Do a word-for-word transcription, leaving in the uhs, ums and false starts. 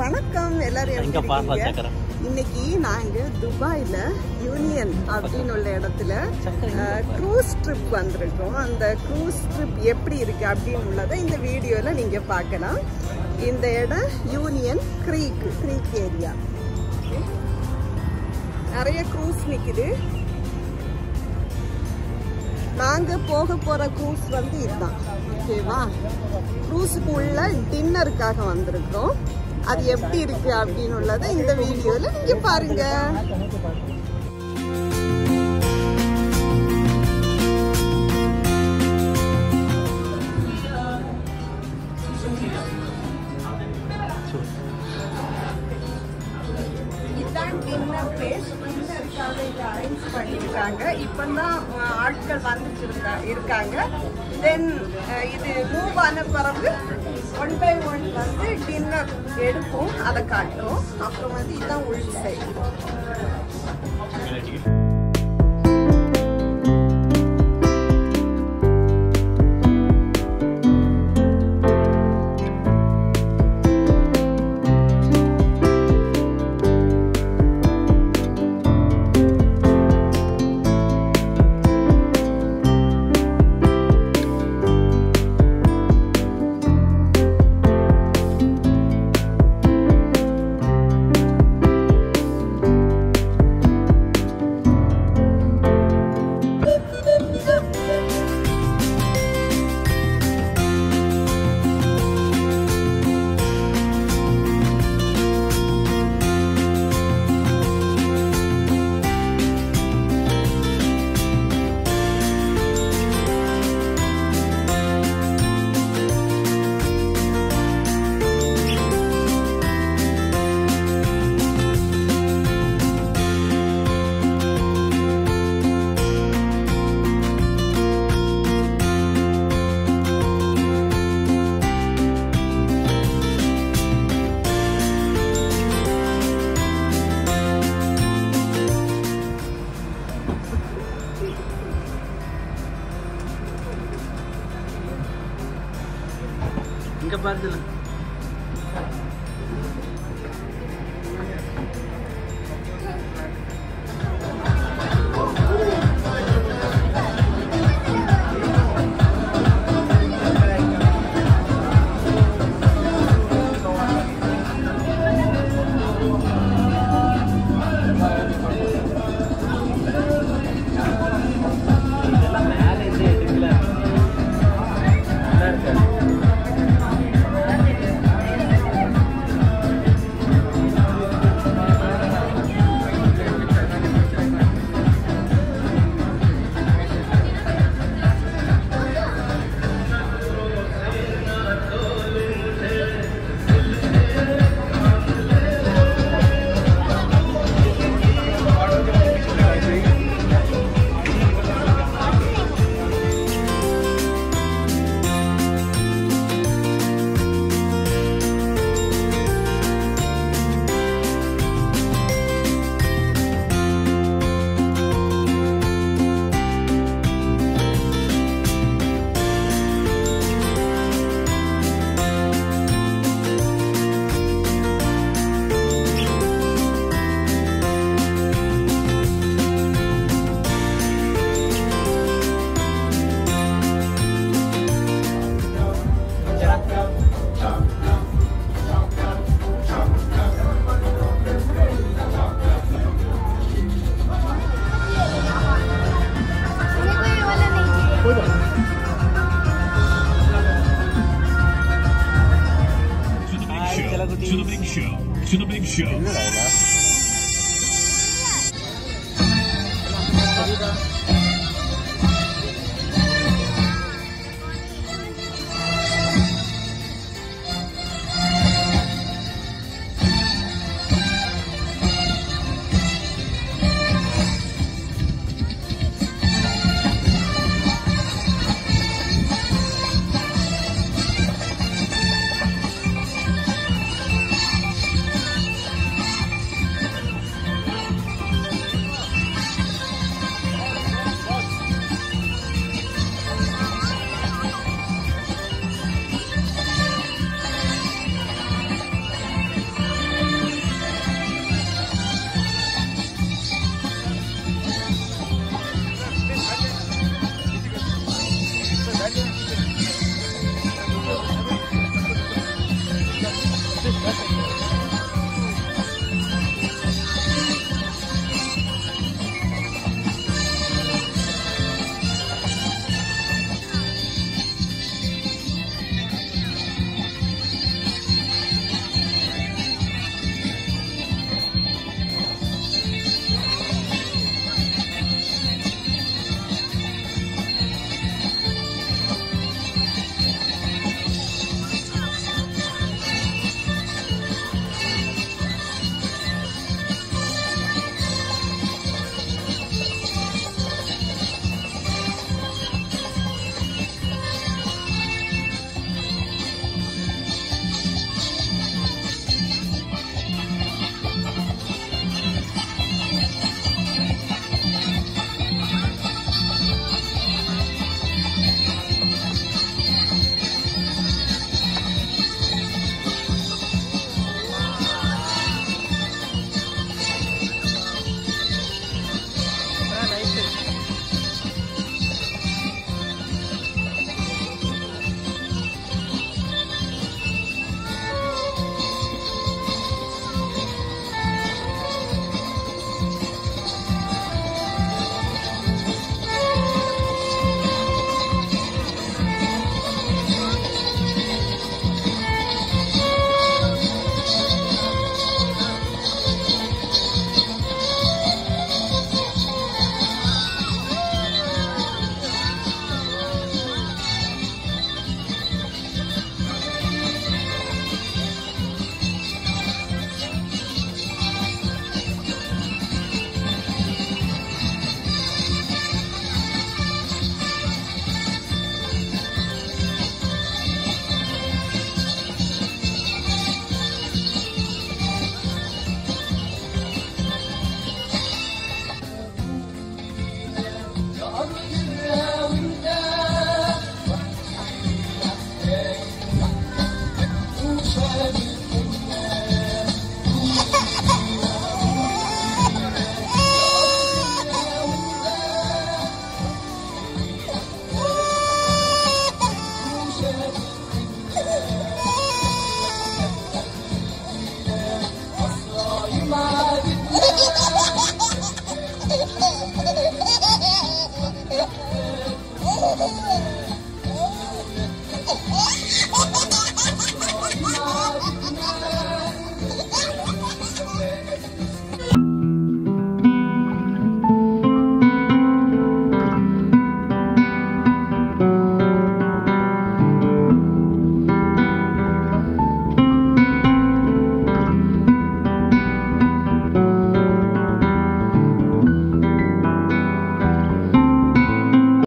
வணக்கம் எல்லாரும் எப்படி இருக்கீங்க? இன்னைக்கு நாங்க துபாயில யூனியன் அப்படின்னு உள்ள இடத்துல க்ரூஸ் ட்ரிப் வந்திருக்கோம். அந்த க்ரூஸ் ட்ரிப் எப்படி இருக்கு அப்படின்னு உள்ளதை இந்த வீடியோல நீங்க பார்க்கலாம். இந்த இடம் யூனியன் க்ரீக் க்ரீக் ஏரியா. நிறைய க்ரூஸ் நிக்குது. நாங்க போக போற க்ரூஸ் வந்து இதுதான். ஓகேவா? க்ரூஸுக்கு உள்ள டின்னருக்காக வந்திருக்கோம். அது எப்படி இருக்கு அப்படின்னு உள்ளதை இந்த வீடியோல நீங்க பாருங்க. இதுதான் டின்னர் பிளேஸ். டின்னருக்காக இதை அரேஞ்ச் பண்ணிருக்காங்க. இப்பதான் ஆட்கள் வந்துட்டு இருக்காங்க. தென் இது மூவ் ஆன பிறகு ஒன் பை ஒன் வந்து டின்னர் எடுப்போம், அதை காட்டுறோம். அப்புறம் வந்து இதுதான் உள் சைடு. இங்க பாருங்க. To the big show. To the big show. போறோம்.